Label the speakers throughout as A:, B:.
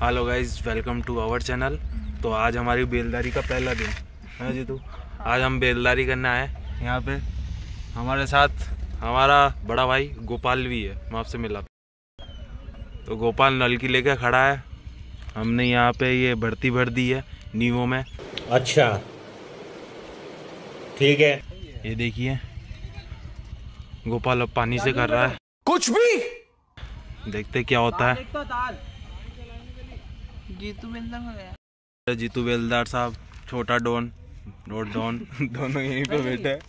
A: Hello guys, welcome to our channel. तो आज हमारी बेलदारी का पहला दिन है जीतू। आज हम बेलदारी करने आए यहाँ पे। हमारे साथ हमारा बड़ा भाई गोपाल भी है, मैं आपसे मिला। तो गोपाल नलकी लेके खड़ा है। हमने यहाँ पे ये भर्ती भर दी है नीवो में।
B: अच्छा ठीक है।
A: ये देखिए गोपाल अब पानी से कर रहा है
C: कुछ भी।
A: देखते क्या होता है। जीतू बेलदार साहब, छोटा डॉन, रोड डॉन दोनों यहीं पे बैठे हैं।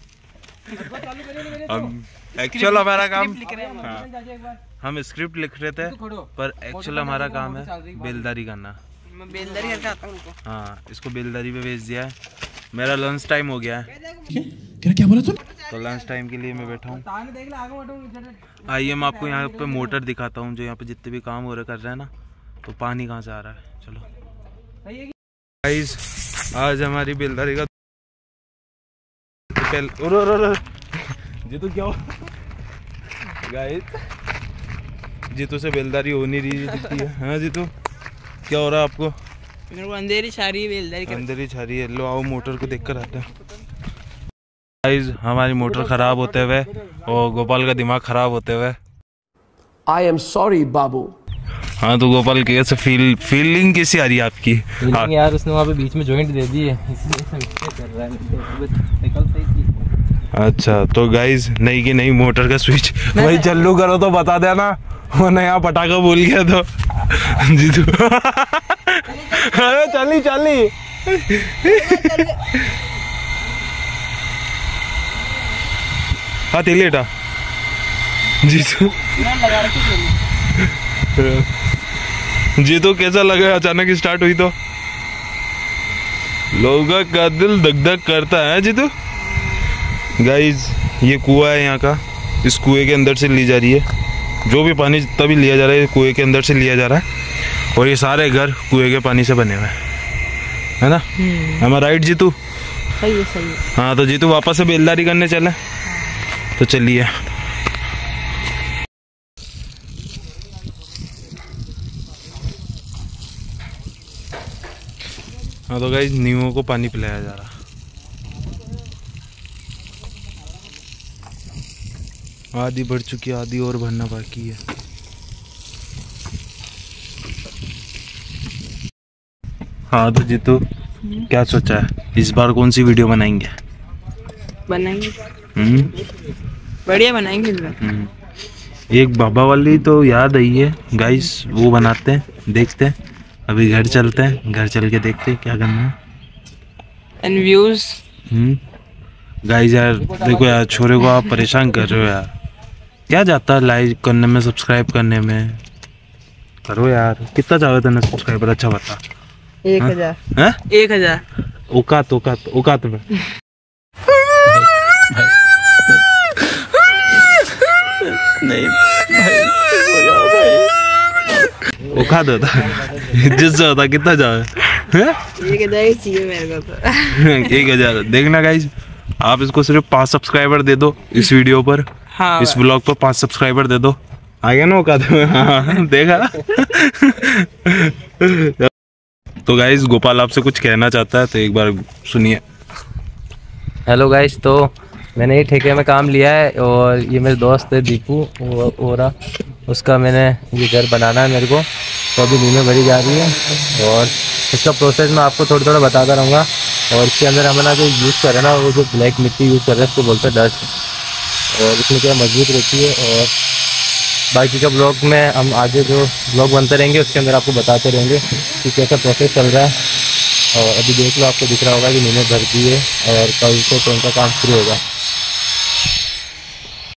A: हम एक्चुअल हमारा काम, हम स्क्रिप्ट लिख रहे थे पर एक्चुअल हमारा काम है बेलदारी करना।
D: मैं बेलदारी करके आता हूँ।
A: हाँ, इसको बेलदारी पे भेज दिया है। मेरा लंच टाइम हो गया है।
C: क्या बोला तुम?
A: तो लंच टाइम के लिए मैं बैठा हूँ। आइए मैं आपको यहाँ पे मोटर दिखाता हूँ, जो यहाँ पे जितने भी काम हो रहे कर रहे हैं ना। तो पानी कहाँ से आ रहा है, चलो गाइस। आज हमारी बेलदारी का जीतू क्या हो गाइस, जीतू से बेलदारी हो नहीं रही है। हाँ जीतू, क्या हो रहा है आपको?
D: मेरे को अंधेरी छा रही है बेलदारी।
A: अंधेरी छा रही है। लो आओ मोटर को देख कर आते हैं। गाइस, हमारी मोटर खराब होते हुए और गोपाल का दिमाग खराब होते हुए।
C: आई एम सॉरी बाबू।
A: हाँ तो गोपाल कैसे फीलिंग कैसी आ रही है आपकी?
E: हाँ। यार उसने वहाँ पे बीच में जॉइंट दे दी है, इसलिए कर रहा है।
A: अच्छा तो गाइज, नहीं कि नहीं मोटर का स्विच वही चालू करो तो बता देना, वरना यहाँ पटाखा बोल गया तो जीतू। अरे चली चली। हाँ तेलेटा जीतू। जीतू कैसा लगा अचानक स्टार्ट हुई तो? लोगों का दिल धक धक करता है जीतू। गाइज, ये कुआं है यहाँ का। इस कुएं के अंदर से ली जा रही है जो भी पानी, जितना भी लिया जा रहा है कुएं के अंदर से लिया जा रहा है। और ये सारे घर कुएं के पानी से बने हुए हैं, है ना? हमारा राइट जीतू?
D: सही है, सही है।
A: हाँ तो जीतू वापस से बेलदारी करने चले। तो चलिए। हाँ तो गाइस, नीमों को पानी पिलाया जा रहा। आधी भर चुकी है, आधी और भरना बाकी है। हाँ तो जीतू, क्या सोचा है इस बार कौन सी वीडियो बनाएंगे?
D: बढ़िया बनाएंगे इस बार।
A: एक बाबा वाली तो याद आई है गाइस, वो बनाते हैं, देखते हैं। अभी घर चलते हैं, घर चल के देखते हैं क्या करना है।
D: And views.
A: गाइस यार देखो यार, छोरे को आप परेशान कर रहे हो यार। क्या जाता है लाइक करने में, सब्सक्राइब करने में? करो यार। कितना चाहे तेने सब्सक्राइबर? अच्छा बता।
D: 1000।
A: हैं?
D: 1000।
A: औकात औकात औकात में।
E: नहीं
A: औकात होता जिससे होता। कितना जाए?
D: 1000 चाहिए मेरे को तो।
A: 1000 देखना गाइस, आप इसको सिर्फ 5 सब्सक्राइबर दे दो इस वीडियो पर।
D: हाँ,
A: इस ब्लॉग पर 5 सब्सक्राइबर दे दो, आ गया ना औकात में। हाँ, देखा। तो गाइस, गोपाल आपसे कुछ कहना चाहता है तो एक बार सुनिए।
E: हेलो गाइस, तो मैंने ये ठेके में काम लिया है और ये मेरे दोस्त है दीपू ओरा, उसका मैंने ये घर बनाना है मेरे को। तो अभी नींवें भरी जा रही है और इसका प्रोसेस मैं आपको थोड़ा थोड़ा बताता रहूँगा। और इसके अंदर हम ना जो यूज़ कर रहे हैं ना, वो जो ब्लैक मिट्टी यूज़ कर रहे हैं उसको बोलते हैं डस्ट। और इसमें क्या मजबूत रहती है। और बाकी का ब्लॉग में हम आगे जो ब्लॉग बनते रहेंगे उसके अंदर आपको बताते रहेंगे कि कैसा प्रोसेस चल रहा है। और अभी देख लो, आपको दिख रहा होगा कि नींवें भर दी है और कल से तो उनका काम शुरू होगा।